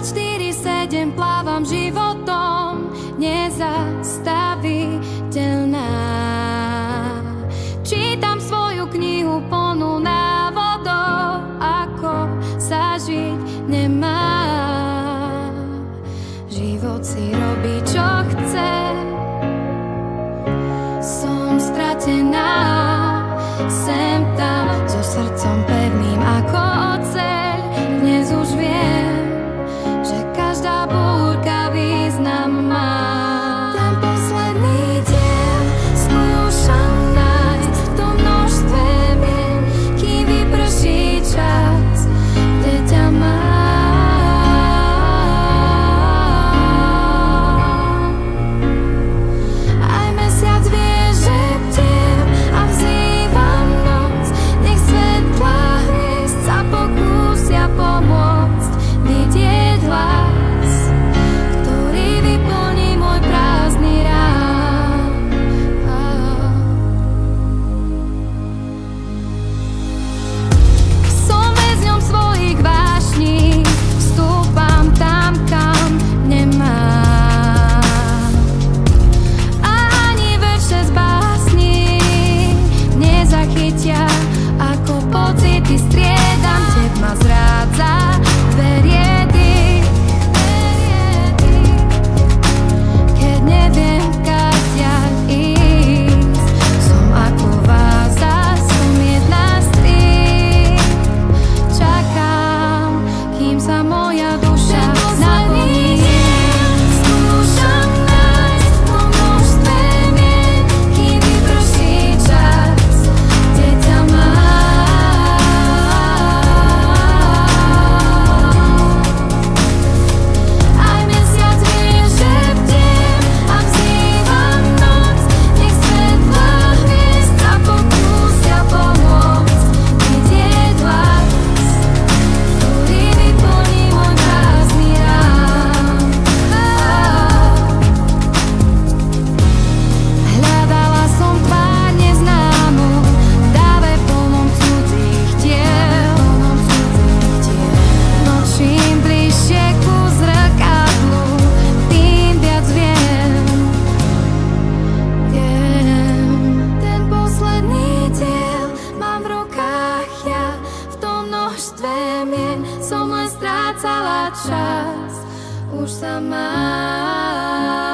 24/7 plávam životom, nezastaviteľná. Čítam svoju knihu plnú návodov, ako sa žiť nemá. Život si robí, čo chce. Som stratená, sem tam, so srdcom pevným ako oceľ. Dnes už viem, že každá búrka význam má. Ten posledný diel skúšam nájsť v tom množstve mien, kým vyprší čas, kde ťa mám. Aj mesiac vie, že bdiem a vzývam noc, nech svetla hviezd sa pokúsia pomôcť vidieť hlas, ktorý vyplní môj prázdny rám. Som väzňom svojich vášní, vstúpam tam, kam nemám. A ani verše z básní nezachytia, ako pocity striedam. Tep ma zrádza, verie dých, keď neviem kadiaľ ísť. Som ako váza, som jedna z tých. Čakám, kým sa moja duša naplní. Skúšam nájsť v tom množstve mien, kým vyprší čas, kde ťa mám. Aj mesiac vie, že bdiem a vzývam noc, nech svetla hviezd sa pokúsia pomôcť vidieť hlas, ktorý vyplní môj prázdny rám. Hľadala som tvár neznámu v dáve plnom cudzích diel. No čím bližšie ku zrkadlu, tým viac viem. Ten posledný diel mám v rukách ja, v tom množstve mien som len strácala čas, už sa mám.